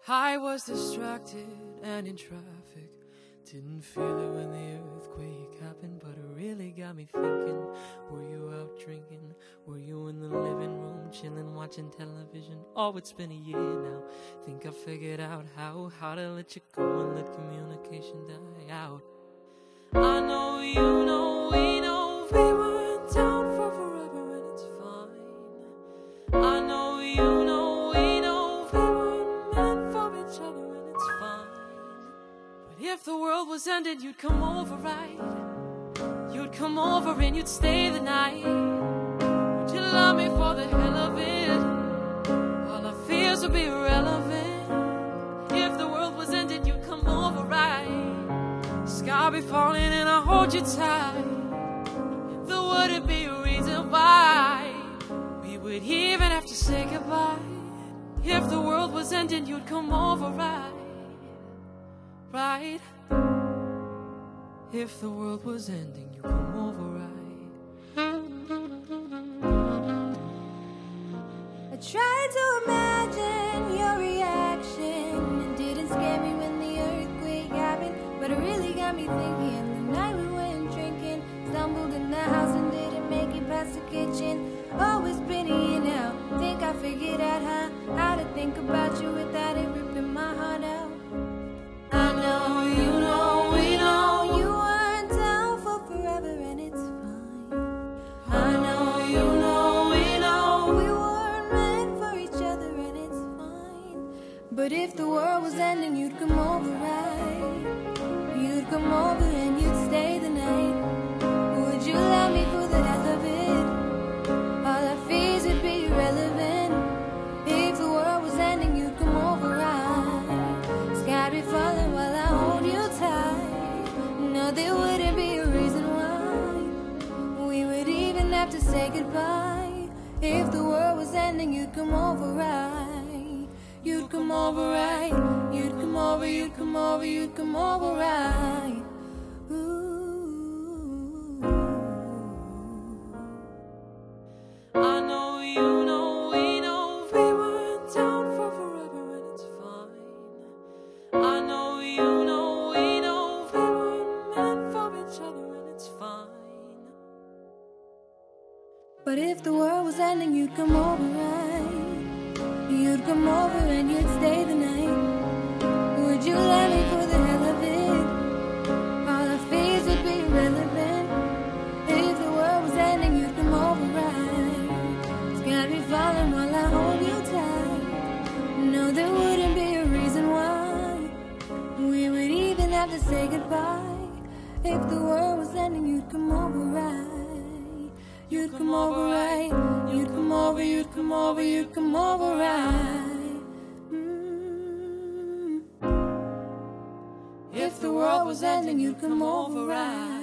I was distracted and in traffic. Didn't feel it when the earthquake happened, but it really got me thinking. Were you out drinking? Were you in the living room chilling, watching television? Oh, it's been a year now. Think I figured out how to let you go and let communication die out. I know you know, we know we weren't down for forever and it's fine. I know you know, we know we weren't meant for each other and it's fine. But if the world was ending, you'd come over, right? You'd come over and you'd stay the night. Would you love me for the hell of it? All our fears would be irrelevant. If the world was ending, you'd come over, right? Sky be falling and I hold you tight. There wouldn't be a reason why we would even have to say goodbye. If the world was ending, you'd come over, right? Right? If the world was ending, you'd come over, right? I tried to imagine your reaction. It didn't scare me when the earthquake happened, but it really got me thinking. The night we went drinking, stumbled in the house and didn't make it past the kitchen. Oh, it's been a year now. Think I figured out how to think about you without it ripping my heart out. I know you know, we know you weren't down for forever and it's fine. I know you know, we know we weren't meant for each other and it's fine. But if the world was ending, you'd come over, right? You'd come over and you'd stay the night. Would you love me for the hell of it? All our fears would be irrelevant. If the world was ending, you'd come over, right? Sky be falling while I hold you tight. No, there wouldn't be a reason why we would even have to say goodbye. If the world was ending, you'd come over, right? You'd come over, right? You'd come over, you'd come over, you'd come over, right? I know you know, we know we weren't down for forever and it's fine. I know you know, we know we weren't meant for each other and it's fine. But if the world was ending, you'd come over, right? You'd come over and you'd stay the night. Would you love me for the hell of it? All our fears would be irrelevant. If the world was ending, you'd come over, right? Sky be falling while I hold you tight. No, there wouldn't be a reason why we would even have to say goodbye. If the world was ending, you'd come over, right? You'd come over, right? You'd come over, you'd come over, you'd come over, right? If the world was ending, you'd come over, right?